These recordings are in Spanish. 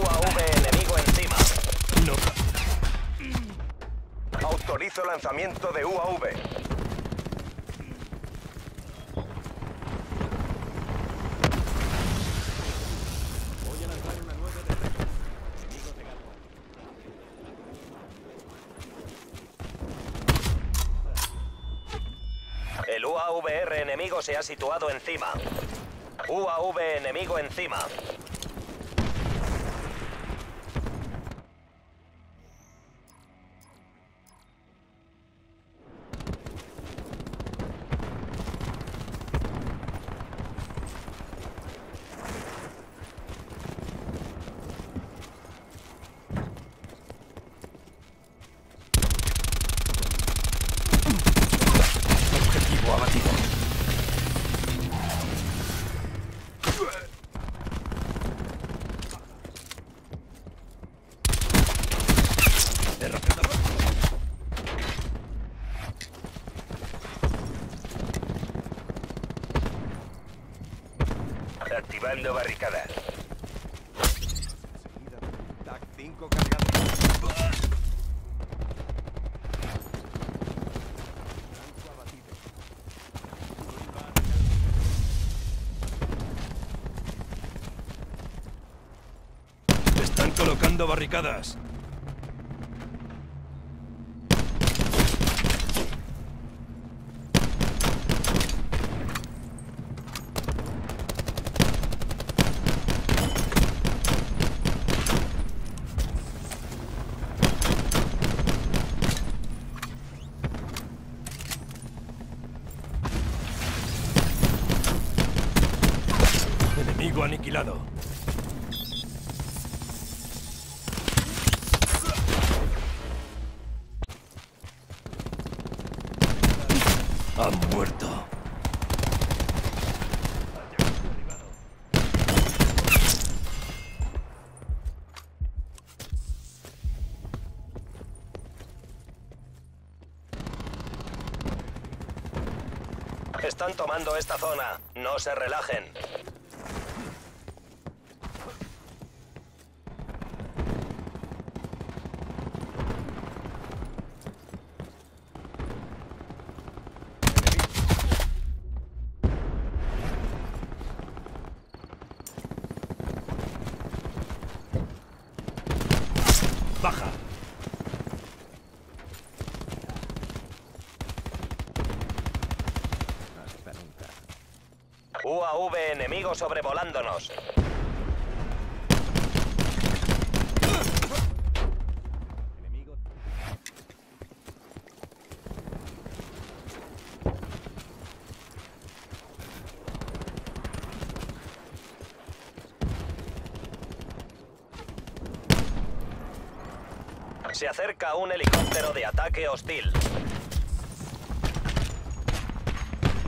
UAV enemigo encima. No. Autorizo lanzamiento de UAV. Voy a lanzar una 9 de reto. Enemigo de El UAVR enemigo se ha situado encima. UAV enemigo encima. Objetivo abatido. Derrotado. Activando barricada. seguida. TAC 5 cargado. Blanco abatido. Están colocando barricadas. Enemigo aniquilado. Han muerto. Están tomando esta zona. No se relajen. Baja. Hasta nunca. UAV enemigo sobrevolándonos. Enemigo. Se acerca un helicóptero de ataque hostil.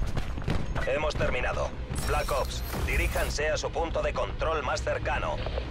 Hemos terminado. Black Ops, diríjanse a su punto de control más cercano.